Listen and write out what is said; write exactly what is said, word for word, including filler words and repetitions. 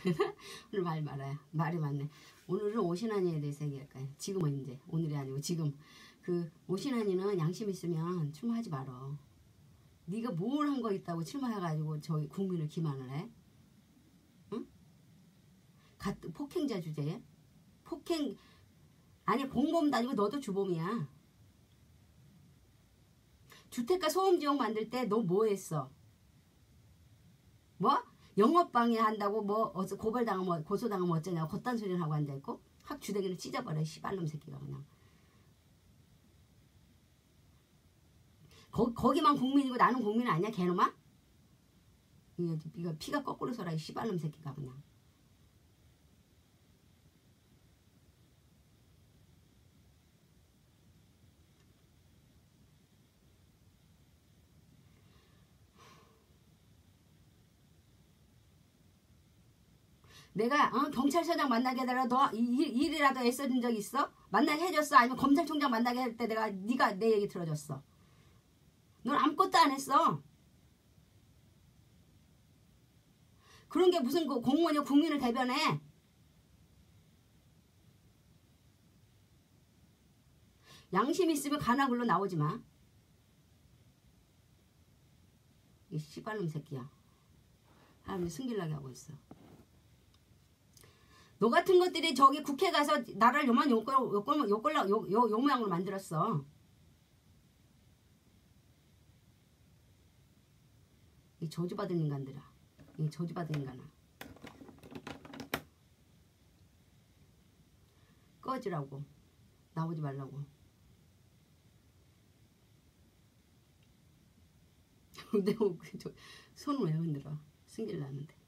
오늘 말 말아요. 말이 많네. 오늘은 오신환이에 대해서 얘기할까요? 지금은 이제 오늘이 아니고 지금. 그 오신환이는 양심 있으면 출마하지 말어. 네가 뭘 한 거 있다고 출마해가지고 저기 국민을 기만을 해? 응? 가, 폭행자 주제에? 폭행 아니 공범도 아니고 너도 주범이야. 주택가 소음지역 만들 때 너 뭐 했어? 뭐? 영업방해 한다고 뭐 어서 고발당하면 고소당하면 어쩌냐고 겉단 소리를 하고 앉아있고 확 주댕이를 찢어버려. 씨발놈 새끼가 그냥. 거, 거기만 국민이고 나는 국민 아니야 개놈아? 이거, 이거 피가 거꾸로 서라 이 씨발놈 새끼가 그냥. 내가 어? 경찰서장 만나게 해달라 너 일, 일이라도 애써준 적 있어? 만나게 해줬어? 아니면 검찰총장 만나게 할 때 내가 네가 내 얘기 들어줬어? 넌 아무것도 안 했어. 그런 게 무슨 그 공무원이 국민을 대변해? 양심 있으면 가나 글로 나오지 마. 이 씨발놈 새끼야. 사람이 승질나게 하고 있어. 너 같은 것들이 저기 국회 가서 나라를 요만 요꼴 요꼴 요꼴 요, 요, 요 모양으로 만들었어. 이 저주받은 인간들아. 이 저주받은 인간아. 꺼지라고. 나오지 말라고. 내가 손을 왜 흔들어? 승질 나는데.